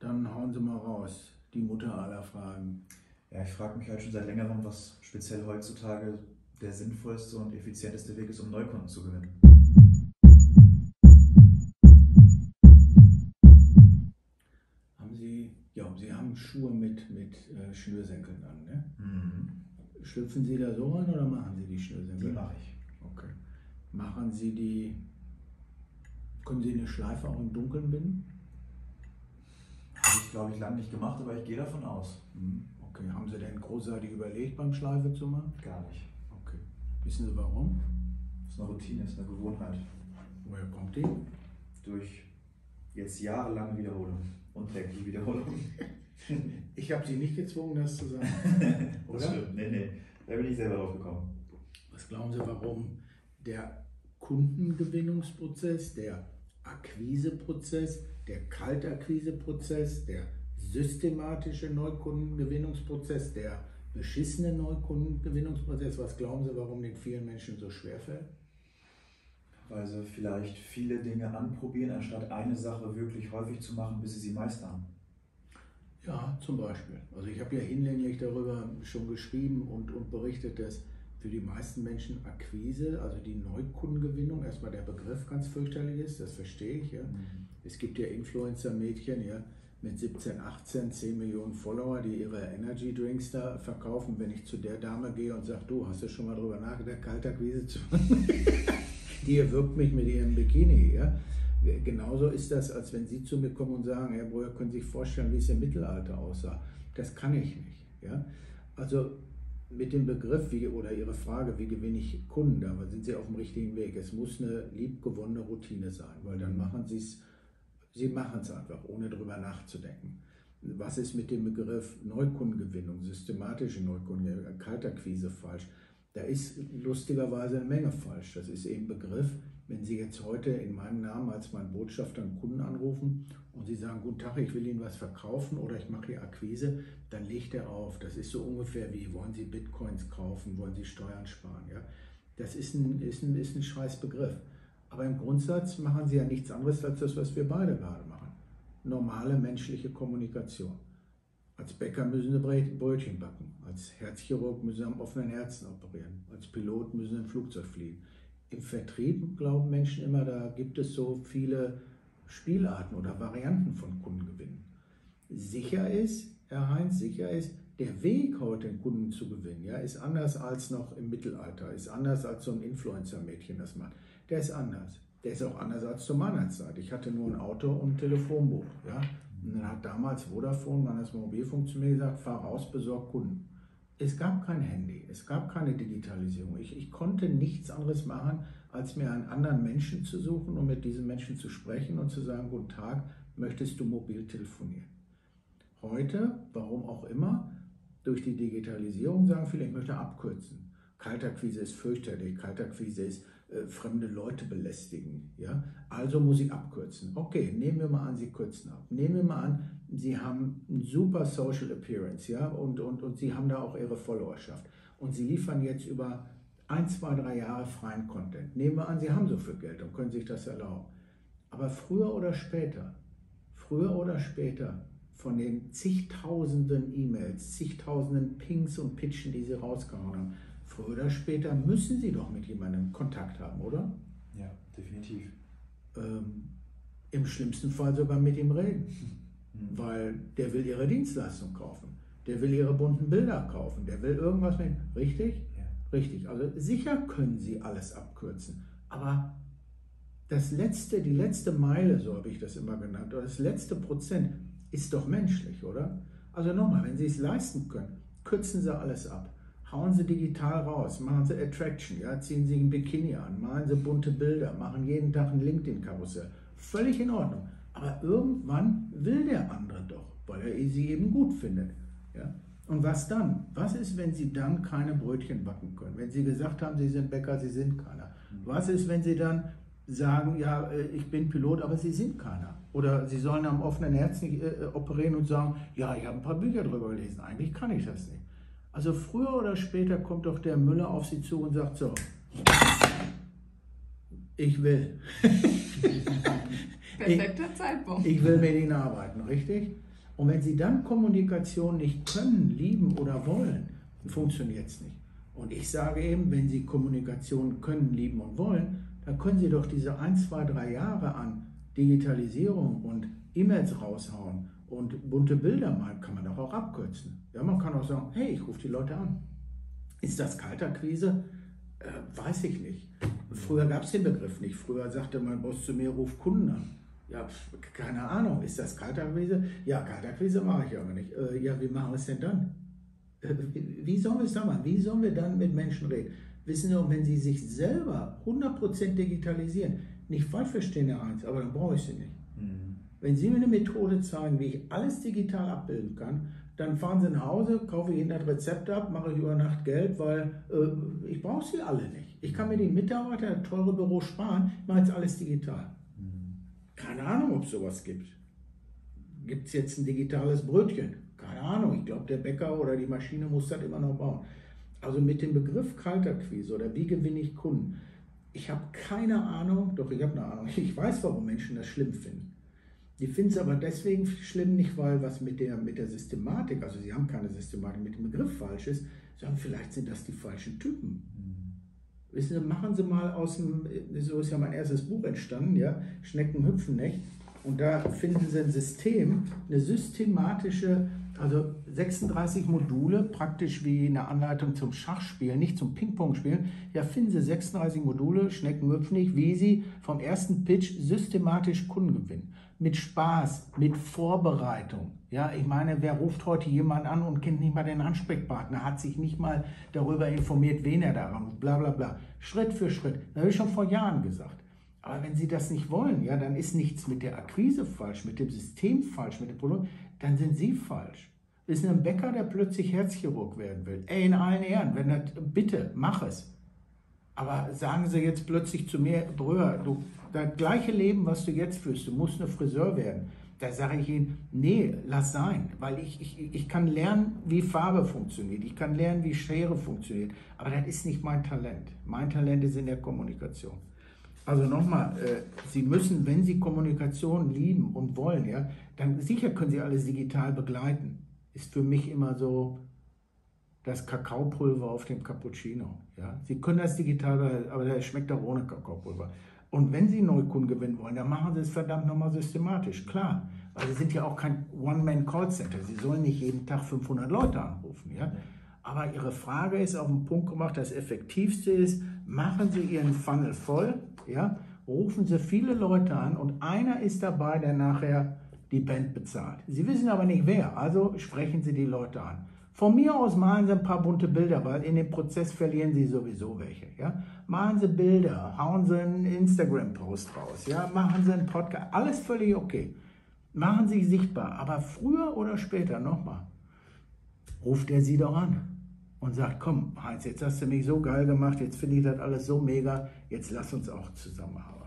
Dann hauen Sie mal raus, die Mutter aller Fragen. Ja, ich frage mich halt schon seit längerem, was speziell heutzutage der sinnvollste und effizienteste Weg ist, um Neukunden zu gewinnen. Sie haben Schuhe mit Schnürsenkeln an, ne? Mhm. Schlüpfen Sie da so rein oder machen Sie die Schnürsenkel? Die mache ich. Okay. Können Sie eine Schleife auch im Dunkeln binden? Habe ich, glaube ich, lange nicht gemacht, aber ich gehe davon aus. Okay. Haben Sie denn großartig überlegt, beim Schleife zu machen? Gar nicht. Okay. Wissen Sie warum? Das ist eine Routine, das ist eine Gewohnheit. Woher kommt die? Durch jetzt jahrelange Wiederholung und tägliche Wiederholung. Ich habe Sie nicht gezwungen, das zu sagen. Oder? Das stimmt, nee. Da bin ich selber drauf gekommen. Was glauben Sie, warum der Kundengewinnungsprozess, der Akquiseprozess, der Kaltakquiseprozess, der systematische Neukundengewinnungsprozess, der beschissene Neukundengewinnungsprozess, was glauben Sie, warum den vielen Menschen so schwerfällt? Weil sie vielleicht viele Dinge anprobieren, anstatt eine Sache wirklich häufig zu machen, bis sie meistern. Ja, zum Beispiel. Also ich habe ja hinlänglich darüber schon geschrieben und berichtet, dass für die meisten Menschen Akquise, also die Neukundengewinnung, erstmal der Begriff ganz fürchterlich ist, das verstehe ich. Ja. Es gibt ja Influencer-Mädchen, ja, mit 17, 18, 10 Millionen Follower, die ihre Energy Drinks da verkaufen. Wenn ich zu der Dame gehe und sage, du, hast du schon mal darüber nachgedacht, Kaltakquise zu machen? Die erwürgt mich mit ihrem Bikini. Ja. Genauso ist das, als wenn Sie zu mir kommen und sagen, Herr Breuer, können Sie sich vorstellen, wie es im Mittelalter aussah? Das kann ich nicht. Ja? Also mit dem Begriff oder Ihre Frage, wie gewinne ich Kunden, da sind Sie auf dem richtigen Weg. Es muss eine liebgewonnene Routine sein, weil dann Sie machen es einfach, ohne drüber nachzudenken. Was ist mit dem Begriff Neukundengewinnung, systematische Neukundengewinnung, Kaltakquise falsch? Da ist lustigerweise eine Menge falsch. Das ist eben Begriff. Wenn Sie jetzt heute in meinem Namen als mein Botschafter einen Kunden anrufen und Sie sagen, guten Tag, ich will Ihnen was verkaufen oder ich mache hier Akquise, dann legt er auf. Das ist so ungefähr wie, wollen Sie Bitcoins kaufen, wollen Sie Steuern sparen? Ja? Das ist ein scheiß Begriff. Aber im Grundsatz machen Sie ja nichts anderes als das, was wir beide gerade machen. Normale menschliche Kommunikation. Als Bäcker müssen Sie Brötchen backen. Als Herzchirurg müssen Sie am offenen Herzen operieren. Als Pilot müssen Sie ein Flugzeug fliegen. Im Vertrieb glauben Menschen immer, da gibt es so viele Spielarten oder Varianten von Kundengewinnen. Sicher ist, Herr Heinz, der Weg heute den Kunden zu gewinnen, ja, ist anders als noch im Mittelalter, ist anders als so ein Influencer-Mädchen das macht. Der ist anders. Der ist auch anders als zu meiner Zeit. Ich hatte nur ein Auto und ein Telefonbuch. Ja? Und dann hat damals Vodafone, meines Mobilfunk, zu mir gesagt, fahr raus, besorg Kunden. Es gab kein Handy, es gab keine Digitalisierung. Ich konnte nichts anderes machen, als mir einen anderen Menschen zu suchen und mit diesem Menschen zu sprechen und zu sagen, guten Tag, möchtest du mobil telefonieren? Heute, warum auch immer, durch die Digitalisierung sagen viele, ich möchte abkürzen. Kaltakquise ist fürchterlich, Kaltakquise ist fremde Leute belästigen. Ja? Also muss ich abkürzen. Okay, nehmen wir mal an, Sie kürzen ab. Nehmen wir mal an, Sie haben ein super Social Appearance, ja? und Sie haben da auch Ihre Followerschaft. Und Sie liefern jetzt über 1, 2, 3 Jahre freien Content. Nehmen wir an, Sie haben so viel Geld und können sich das erlauben. Aber früher oder später, von den zigtausenden E-Mails, zigtausenden Pings und Pitchen, die Sie rausgehauen haben, früher oder später müssen Sie doch mit jemandem Kontakt haben, oder? Ja, definitiv. Im schlimmsten Fall sogar mit ihm reden, weil der will Ihre Dienstleistung kaufen, der will Ihre bunten Bilder kaufen, der will irgendwas mit. Richtig? Ja. Richtig. Also sicher können Sie alles abkürzen, aber die letzte Meile, so habe ich das immer genannt, oder das letzte Prozent ist doch menschlich, oder? Also nochmal, wenn Sie es leisten können, kürzen Sie alles ab. Hauen Sie digital raus, machen Sie Attraction, ja, ziehen Sie ein Bikini an, malen Sie bunte Bilder, machen jeden Tag ein LinkedIn-Karussell. Völlig in Ordnung. Aber irgendwann will der andere doch, weil er Sie eben gut findet. Ja? Und was dann? Was ist, wenn Sie dann keine Brötchen backen können? Wenn Sie gesagt haben, Sie sind Bäcker, Sie sind keiner. Was ist, wenn Sie dann sagen, ja, ich bin Pilot, aber Sie sind keiner? Oder Sie sollen am offenen Herzen operieren und sagen, ja, ich habe ein paar Bücher drüber gelesen, eigentlich kann ich das nicht. Also früher oder später kommt doch der Müller auf Sie zu und sagt so, ich will. Perfekter Zeitpunkt. Ich will mit Ihnen arbeiten, richtig? Und wenn Sie dann Kommunikation nicht können, lieben oder wollen, funktioniert es nicht. Und ich sage eben, wenn Sie Kommunikation können, lieben und wollen, dann können Sie doch diese 1, 2, 3 Jahre an Digitalisierung und E-Mails raushauen und bunte Bilder malen, kann man doch auch abkürzen. Ja, man kann auch sagen, hey, ich rufe die Leute an. Ist das Kaltakquise? Weiß ich nicht. Früher gab es den Begriff nicht. Früher sagte mein Boss zu mir, ruf Kunden an. Ja, keine Ahnung, ist das Kaltakquise? Ja, Kaltakquise mache ich aber nicht. Ja, wie machen wir es denn dann? Wie sollen wir es dann machen? Wie sollen wir dann mit Menschen reden? Wissen Sie, und wenn Sie sich selber 100% digitalisieren, nicht falsch verstehen, Herr Heinz, aber dann brauche ich Sie nicht. Wenn Sie mir eine Methode zeigen, wie ich alles digital abbilden kann, dann fahren Sie nach Hause, kaufe Ihnen das Rezept ab, mache ich über Nacht Geld, weil ich brauche Sie alle nicht. Ich kann mir die Mitarbeiter, das teure Büro sparen, ich mache jetzt alles digital. Keine Ahnung, ob es sowas gibt. Gibt es jetzt ein digitales Brötchen? Keine Ahnung, ich glaube, der Bäcker oder die Maschine muss das immer noch bauen. Also mit dem Begriff Kaltakquise oder wie gewinne ich Kunden, ich habe keine Ahnung, doch ich habe eine Ahnung, ich weiß, warum Menschen das schlimm finden. Die finden es aber deswegen schlimm, nicht weil was mit der Systematik, also sie haben keine Systematik, mit dem Begriff falsch ist, sondern vielleicht sind das die falschen Typen. Wissen Sie, machen Sie mal aus dem, so ist ja mein erstes Buch entstanden, ja, Schnecken hüpfen nicht. Und da finden Sie ein System, eine systematische, also 36 Module, praktisch wie eine Anleitung zum Schachspielen, nicht zum Ping-Pong-Spielen. Ja, finden Sie 36 Module, Schnecken hüpfen nicht, wie Sie vom ersten Pitch systematisch Kunden gewinnen. Mit Spaß, mit Vorbereitung. Ja, ich meine, wer ruft heute jemand an und kennt nicht mal den Ansprechpartner, hat sich nicht mal darüber informiert, wen er da anruft, bla bla bla. Schritt für Schritt. Das habe ich schon vor Jahren gesagt. Aber wenn Sie das nicht wollen, ja, dann ist nichts mit der Akquise falsch, mit dem System falsch, mit dem Produkt, dann sind Sie falsch. Ist ein Bäcker, der plötzlich Herzchirurg werden will. Ey, in allen Ehren, wenn das, bitte, mach es. Aber sagen Sie jetzt plötzlich zu mir, Bröhr, du, das gleiche Leben, was du jetzt führst, du musst eine Friseur werden. Da sage ich Ihnen, nee, lass sein, weil ich kann lernen, wie Farbe funktioniert, ich kann lernen, wie Schere funktioniert, aber das ist nicht mein Talent. Mein Talent ist in der Kommunikation. Also nochmal, Sie müssen, wenn Sie Kommunikation lieben und wollen, ja, dann sicher können Sie alles digital begleiten. Ist für mich immer so das Kakaopulver auf dem Cappuccino. Ja? Sie können das digital, aber das schmeckt auch ohne Kakaopulver. Und wenn Sie Neukunden gewinnen wollen, dann machen Sie es verdammt nochmal systematisch, klar. Weil Sie sind ja auch kein One-Man-Call-Center. Sie sollen nicht jeden Tag 500 Leute anrufen. Ja? Aber Ihre Frage ist auf den Punkt gemacht, das Effektivste ist, machen Sie Ihren Funnel voll, ja? Rufen Sie viele Leute an und einer ist dabei, der nachher die Band bezahlt. Sie wissen aber nicht wer, also sprechen Sie die Leute an. Von mir aus malen Sie ein paar bunte Bilder, weil in dem Prozess verlieren Sie sowieso welche. Ja? Malen Sie Bilder, hauen Sie einen Instagram-Post raus, ja? Machen Sie einen Podcast, alles völlig okay. Machen Sie sich sichtbar, aber früher oder später, nochmal, ruft er Sie doch an und sagt, komm Heinz, jetzt hast du mich so geil gemacht, jetzt finde ich das alles so mega, jetzt lass uns auch zusammenarbeiten.